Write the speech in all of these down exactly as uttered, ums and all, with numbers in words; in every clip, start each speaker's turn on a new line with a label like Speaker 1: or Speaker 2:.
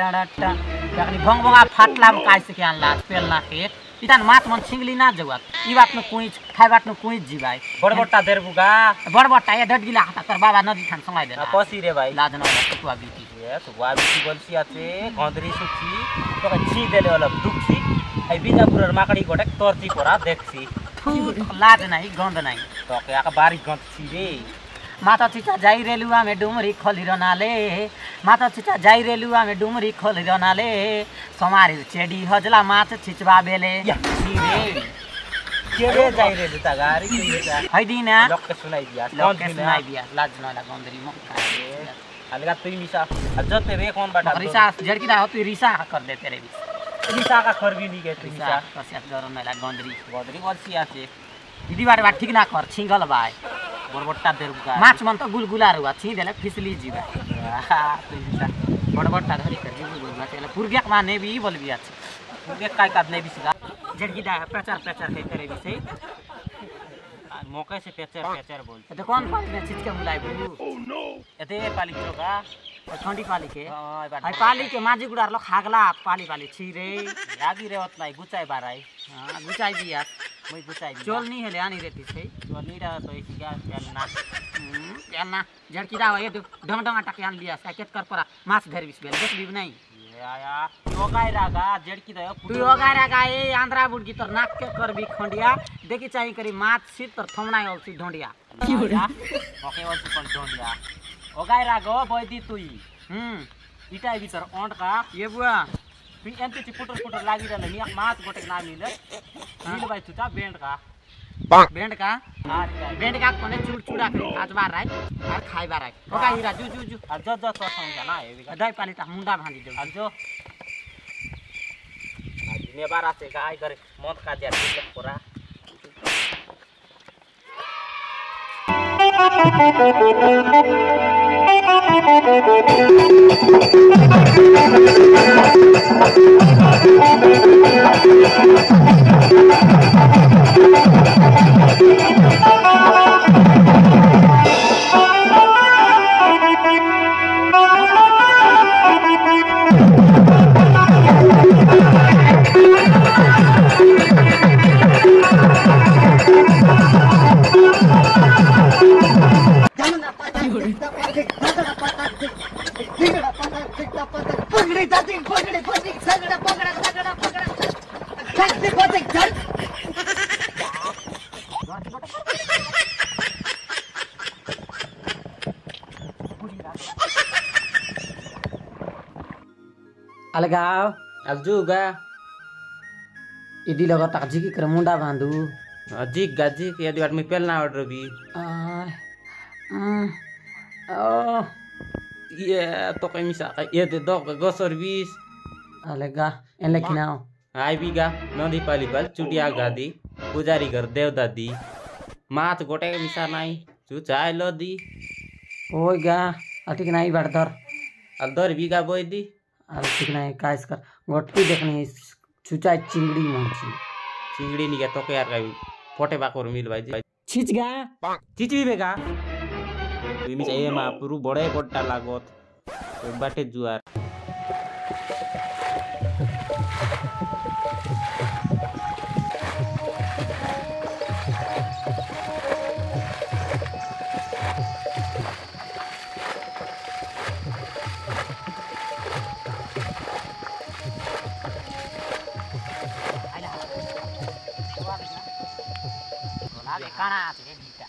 Speaker 1: टड़ा टड़ा यानी भंग भंगा फाटला में काइसे के आनला पेलना के इतान मात मन छिंगली ना जवात ई बात न कोई खाइ बात न कोई जीवाय
Speaker 2: बड़बट्टा देर बुगा
Speaker 1: बड़बट्टा ये डट गिला हाता तर बाबा नदी खान संगाइ देना
Speaker 2: पसी रे भाई
Speaker 1: लाज न तुआ बीती
Speaker 2: ये तुआ बीती बोलसी आछे गंदरी सुची तो छि देले वाला दुखी आई बीजापुर माकड़ी गोटे तोरती परा देखसी
Speaker 1: लाज नाही गंध नाही
Speaker 2: तो के आका बारी गंध छि रे
Speaker 1: माता चिचा जाई रेलुआ में डुमरी खोली रनाले माता चिचा जाई रेलुआ में डुमरी खोली रनाले समारी चेडी हजला माछ छिचबा बेले रे
Speaker 2: के रे जाई रे दुता गारी के
Speaker 1: है दिना
Speaker 2: लोक के सुनाई दिया
Speaker 1: लोक के सुनाई दिया लाज न ला गंदरी म
Speaker 2: अलगा तुई मिसा जते रे कौन बाटा
Speaker 1: रिसा जड़की दा तू रिसा कर दे तेरे भी
Speaker 2: रिसा का खरबी नी के तुई मिसा
Speaker 1: कसिया डर न ला गंदरी
Speaker 2: गंदरी बलसी आछे
Speaker 1: दीदी बारे बात ठीक ना कर छिंगल बाय
Speaker 2: बड़बट्टा देर बुगा
Speaker 1: माछ मन तो गुलगुला रुआ छी देले फिसली जीवा बड़बट्टा धरी कर गुलगुला तेले पुरगेक माने भी बोलबी अछि
Speaker 2: पुरगेक काय काद नै बिसला
Speaker 1: जड़की दा पेचर पेचर है तेरे भी सही
Speaker 2: मौके से पेचर पेचर बोल
Speaker 1: तो कौन पाली में छिटके मुलाई बुलू
Speaker 2: ओह नो एते पाली चोका
Speaker 1: ठंडी पाली के
Speaker 2: हां
Speaker 1: हाय पाली के माजी गुडार लो खागला पाली पाली छी रे
Speaker 2: लागी रे ओतलाई गुचाई बाराई
Speaker 1: हां गुचाई दिया
Speaker 2: मैं गुचाई
Speaker 1: चोल नहीं है आनी रहती छै
Speaker 2: चोल नहीं रहा तो इसी का पेलना
Speaker 1: पेलना जड़की दा ये ढंग ढंग टके आन लिया सकेत कर परा माछ धर बिस बेल देख भी नहीं
Speaker 2: ये आया योगाई रागा जड़की दा
Speaker 1: तू योगाई रागा ए आंध्रा बुड़की तोर नाक के कर भी खंडिया देखि चाहिए करी माछ सिर तोर थमना ओलसी ढोंडिया
Speaker 2: की हो रहा ओके ओलसी पण ढोंडिया ओगाई रागो बोइदी तुई
Speaker 1: हम
Speaker 2: इटाई भीतर ओंड का
Speaker 1: ये बुआ
Speaker 2: तू एंते ची पुटर पुटर लागी रहले नि माछ गोटे ना मिले मिल भाई तुता बेंड का
Speaker 1: बेंड का बेंड का कोने चूड़ चूड़ा के आज बार राय और खाई बार राय ओका हीरा जू जू जू
Speaker 2: आ जो जो तो समझा ना ए
Speaker 1: दाई पाली ता मुंडा भांजी दे
Speaker 2: आ जो आज ने बार आसे गाय करे मत का दिया ठीक पूरा
Speaker 1: अलगाव
Speaker 2: अब जुगा
Speaker 1: इदी लगा तक जी कर मुंडा बांधू
Speaker 2: जी गाजी के यदि बात में पेलना ऑर्डर भी
Speaker 1: आ ओ
Speaker 2: ये तो कहीं मिसा ये दे दो गो सर्विस
Speaker 1: अलगा एन लेखिनाओ
Speaker 2: आई बीगा नदी पाली पाल चुटिया गादी पुजारी घर देव दादी मात गोटे मिसा नाई चु चाय लो दी
Speaker 1: ओय गा अटिक नाही बड़दर
Speaker 2: अदर बीगा बोई दी
Speaker 1: अल ठीक नाही कायस कर गोटकी देखनी छुचाई चिंगड़ी मंची
Speaker 2: चिंगड़ी नहीं तो के यार का फोटे बाकोर मिल भाई
Speaker 1: छिच गा
Speaker 2: चिच भी बेगा तू मिसा ए मा पुरु बड़े बट्टा लागत एक बाटे जुआर
Speaker 1: काना आते बीटा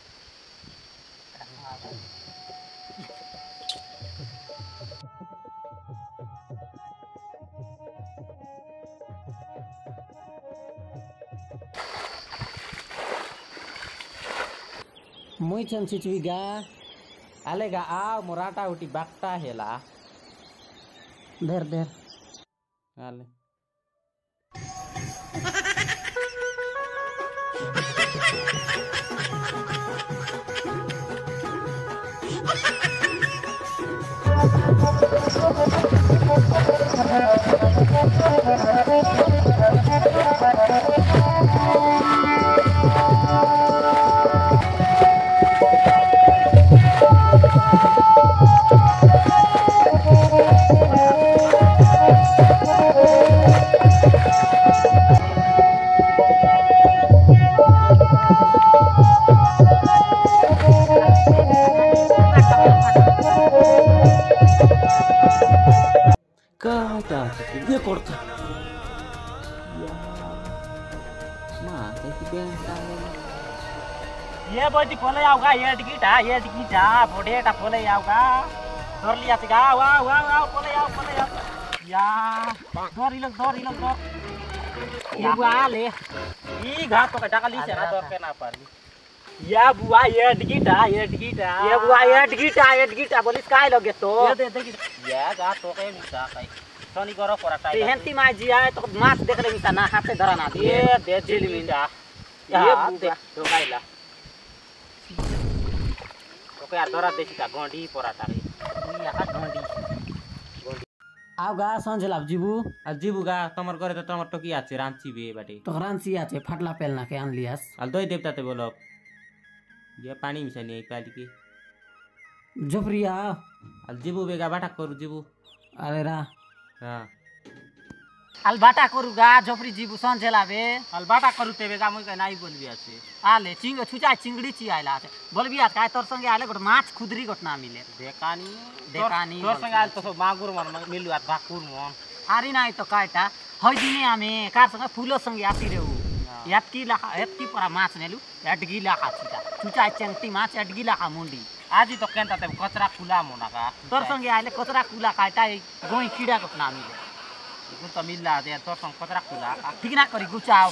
Speaker 1: मुई चन चिचविगा आलेगा आ मोराटा उटी बाकटा हेला देर देर
Speaker 2: आले
Speaker 1: ये बजी फोले आउगा ये टिकिटा ये टिकिटा बोडेटा फोले आउगा धर लिया सिगा वाह वाह वाह फोले आउ फोले आउ या धर इलो धर इलो धर या बुआ ले ई घाट तो डाका ली से ना धर के ना पारली या बुआ ये टिकिटा ये टिकिटा ये बुआ ये टिकिटा ये टिकिटा बोलिस काय लगे तो ये दे दे या गा तो के मिसा काय सनी गरो पराटा ते हेंती मा जी आए तो माछ देख ले मिसा ना हाथे धरा ना ये दे दिल मिसा ये बुआ तो काइला ओके यार धरा देसी का गोंडी पराटा रे या गोंडी गोंडी आउ गा संजला जीबू
Speaker 2: आ जीबू गा तमर करे त तमर टकी आछे रांची बे बाटे
Speaker 1: तो रांची आछे फाटला पेलना के आन लियास
Speaker 2: हाल दोई देवता ते बोलो ये पानी मिसा नहीं पाली के
Speaker 1: जबरिया
Speaker 2: हाल जीबू बेगा बाटा करू जीबू
Speaker 1: अरे रा
Speaker 2: हां
Speaker 1: हाल बाटा करू गा जबरी जीबू संजला बे
Speaker 2: हाल बाटा करू ते बेगा मुई के नाई बोलबी आछे
Speaker 1: आले चिंग छुचा चिंगड़ी ची आइला आछे बोलबी आ काय तोर संगे आले गोट माछ खुदरी गोट ना मिले
Speaker 2: देकानी
Speaker 1: देकानी
Speaker 2: तोर संगे आल तो मागुर मन मिलु आ भाकुर मन
Speaker 1: आरी नाई तो कायटा हय दिने आमे कार संगे फूलो संगे आती रेउ यातकी लाखा यातकी परा माछ नेलु याटगी लाखा छिटा छुचा चंगती माछ याटगी लाखा मुंडी
Speaker 2: आजी तो केनता ते कचरा खुला मोना का
Speaker 1: तोर संगे आले कचरा कुला काटा गोई कीड़ा गोट ना मिले
Speaker 2: इको तो मिलला दे तोर संग कचरा खुला
Speaker 1: ठीक ना करी गुचाओ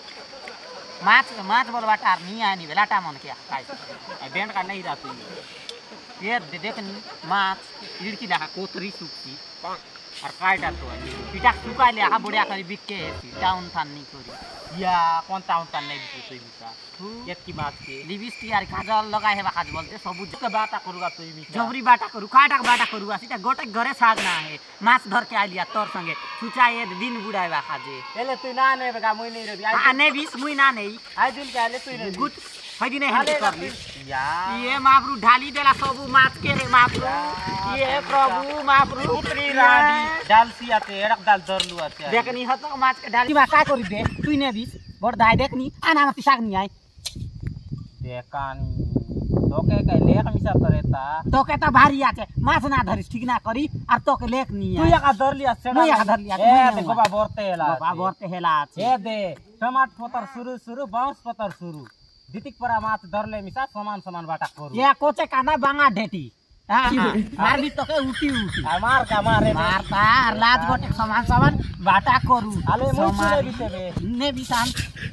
Speaker 1: माछ माछ बोल बाटा नहीं आनी बेलाटा मन के काय
Speaker 2: बैंड का नहीं रहती
Speaker 1: ये देखनी माछ इड़की लाखा कोतरी सुखी और काटा तो पिटा सुका ले आ बुढ़िया करी बिक के डाउन थान नहीं करी
Speaker 2: या कौन टाउन टाउन नहीं बिक तोई मिसा एक की बात के
Speaker 1: लिपस्टिक यार काजल लगाए हे बाकाज बोलते सब
Speaker 2: के बाता करूगा तोई मिसा
Speaker 1: जबरी बाटा करू काटा बाटा करू सीधा गोटे घरे सागना है माछ धर के आलिया तोर संगे सुचा ये दिन बुढ़ाए बाकाजे
Speaker 2: एले तू ना ने बेगा मुई नहीं रे
Speaker 1: आ ने बीस मुई ना नहीं
Speaker 2: आई दिल के आले तू रे
Speaker 1: गुट फैदी नहीं है कर ली
Speaker 2: या
Speaker 1: ये मापरू ढाली देला सब माछ के रे मापरू ये प्रभु मापरू
Speaker 2: उतरी रानी डालसी आते एड़क डाल दरलु आते
Speaker 1: देखनी हत माछ के ढाली मा का करी दे तू ने बीस बड़ दाई देखनी आना मत सागनी आए
Speaker 2: देकानी तो के के लेख मिसा करेता
Speaker 1: तो के तो भारी आछे माछ ना धरी ठीक ना करी और तो के लेख नहीं
Speaker 2: तू या धर लिया
Speaker 1: मैं या धर लिया
Speaker 2: ए दे गोबा बोरते हेला
Speaker 1: गोबा बोरते हेला
Speaker 2: ए दे टमाट पतर शुरू शुरू बांस पतर शुरू दितिक परा माछ धरले मिसा समान समान बाटा करू
Speaker 1: ये कोचे काना बांगा ढेटी हां मार भी तो के उठी उठी
Speaker 2: मार का मारे
Speaker 1: मारता लाज गोटे समान समान बाटा करू
Speaker 2: आले मुछले बिते बे
Speaker 1: ने बिसान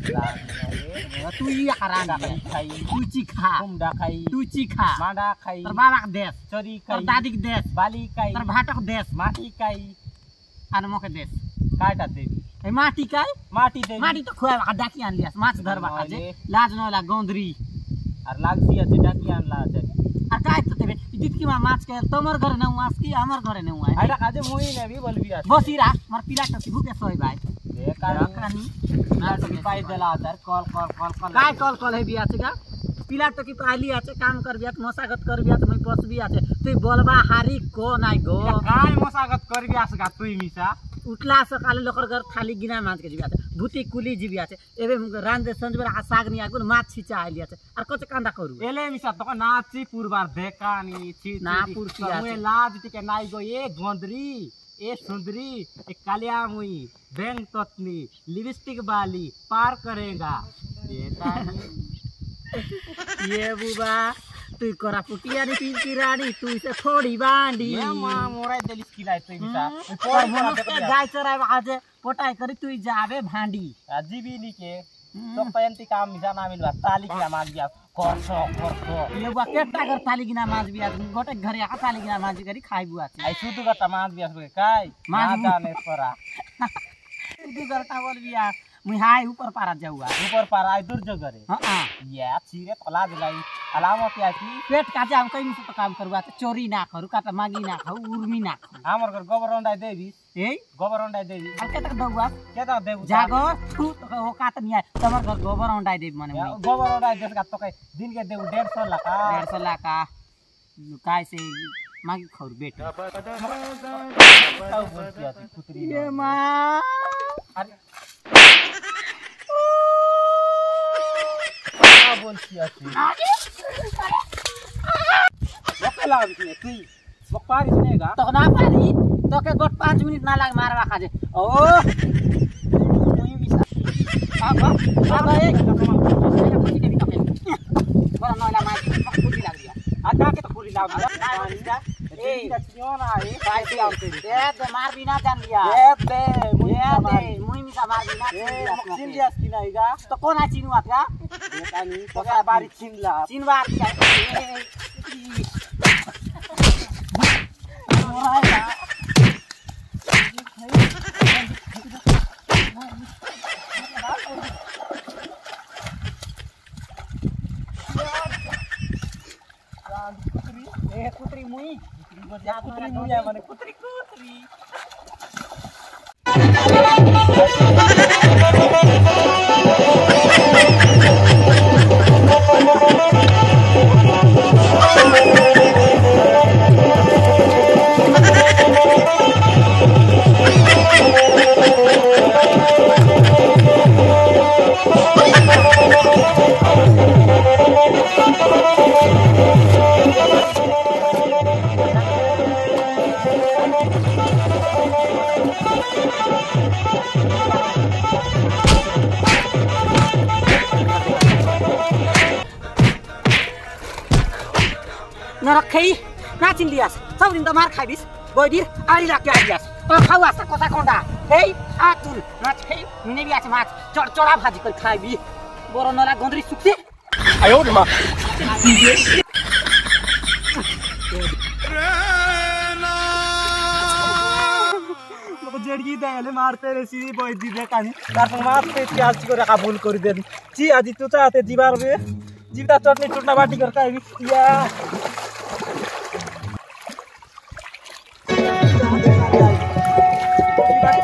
Speaker 1: तू ई हरान
Speaker 2: खाई
Speaker 1: तू ची खा
Speaker 2: तुम डा खाई
Speaker 1: तू ची खा
Speaker 2: माडा खाई
Speaker 1: तर बाबा के देश
Speaker 2: चोरी
Speaker 1: तर
Speaker 2: खाई
Speaker 1: दादी के देश
Speaker 2: बाली खाई
Speaker 1: तर भाटक देश
Speaker 2: माटी खाई
Speaker 1: आन मोके देश
Speaker 2: काटा देवी
Speaker 1: ए माटी काय
Speaker 2: माटी देवी
Speaker 1: माटी तो खुआ डाकी आन लिया माछ धरबा काजे लाज नला गोंदरी
Speaker 2: और लागसी আছে ডাকি আনলা আছে
Speaker 1: আর काय तो तेबे दितकी मा माछ के तमर घर न हुआस की हमर घर न हुआ
Speaker 2: आइडा काजे मुई ने भी बोलबी আছে
Speaker 1: बसिरा मर पिला तो भूखे सोई भाई
Speaker 2: ए
Speaker 1: कानी
Speaker 2: ना तो पाई देला आदर कॉल कॉल कॉल कॉल
Speaker 1: काय कॉल कॉल है बिया छगा पिला तो की पाली आछे काम कर बिया मसागत कर बिया तो मैं बस बिया छे तू बोलबा हारी को नाइ गो
Speaker 2: काय मसागत कर बिया छगा तुई मिसा
Speaker 1: उठला सकाले लोकर घर थाली गिना माछ के जिबिया छे भूती कुली जिबिया छे एबे रांदे संजबर आ साग नि आगु माछ छिचा आलिया छे और कते कांदा करू
Speaker 2: एले मिसा तो नाची पुरबार देकानी छी
Speaker 1: ना पुरती
Speaker 2: मुए लाज टिके नाइ गो ए गोंदरी ए सुंदरी ए कालिया मुई बैंक ततनी लिपस्टिक वाली पार करेगा बेटा
Speaker 1: ये बुबा तू करा पुटिया नी तीन की रानी तू इसे थोड़ी बांडी
Speaker 2: ये मां मोराय देलिस किलाय तई मिसा
Speaker 1: पर मनुष्य गाय चराय आज पोटाय करी तू जावे भांडी
Speaker 2: अजीबी नी के तो पयंती काम मिसा ना मिलवा ताली की मांग दिया करसो करसो
Speaker 1: ये बुआ केटा कर थाली गिना माछ बिया गोटे घरे आ थाली गिना माछ करी खाई बुआ
Speaker 2: आई सुदु का माछ बिया काय माछ जाने परा
Speaker 1: सुदु करता बोल बिया मुई हाय ऊपर पारा जाऊआ
Speaker 2: ऊपर पारा आई दूर जो करे
Speaker 1: हां
Speaker 2: ये सीरे तला दिलाई अलावा क्या की
Speaker 1: पेट काजे हम कहीं से तो काम करवा तो चोरी ना करू काटा मागी ना खाऊ उर्मी ना खाऊ
Speaker 2: हमर घर गोबर अंडा देवी
Speaker 1: ए
Speaker 2: गोबर अंडा देवी
Speaker 1: के तक दउआ
Speaker 2: के तक देऊ
Speaker 1: जागो तू तो ओ काट नहीं है तमर घर गोबर अंडा देवी माने
Speaker 2: गोबर अंडा देस का तो के दिन के देऊ डेढ़ सौ लाका
Speaker 1: डेढ़ सौ लाका काय से मागी खौर बेटा ये मां
Speaker 2: अरे बोलती आती ओके लाग ने तू वो पारी सुनेगा
Speaker 1: तो ना पारी तो के गोट पाँच मिनट ना लाग मारवा खाजे ओ तू भी आ आ आ एक लाओ पानी का ए क्यों ना ए पाइप लाओ तेरी
Speaker 2: ए दे मार बिना जान लिया
Speaker 1: ए दे मुई
Speaker 2: ए
Speaker 1: मार
Speaker 2: दे मुई मिसा मार बिना
Speaker 1: ए चिन लिया की नाइगा
Speaker 2: तो कौन आ चिनु आत का
Speaker 1: ये नहीं पका बारी चिन ला
Speaker 2: चिन बात का
Speaker 1: ए कुतरी मुई कुतरी मुई है माने कुतरी कुतरी
Speaker 2: न रखै ना चिन लियास सब दिन त मार खाइदिस गइदिर आली लाग्यो आलियास त खाउ आसा कोसा कोंडा हे आतुल माछ हे मिने बियास माछ चड चडा भाजी कर खाइबी बोरो नला गन्द्री सुक्से
Speaker 1: आयो रे मा जड़गी देले मारते रे सीधी बय दिबे कानी तार मारते प्याज को रखा भूल कर दे जी आज तू चाहते जीवार बे जीवता चटनी चटना बाटी करता है या